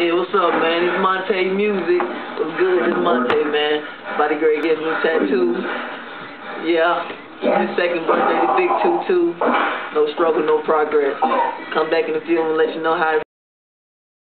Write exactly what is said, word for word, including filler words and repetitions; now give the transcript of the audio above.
Yeah, what's up, man? It's Montay music. What's good? It's Montay, man. Body Gettn Tatted. Yeah. His second birthday, the big two two. No struggle, no progress. Come back in the field and let you know how it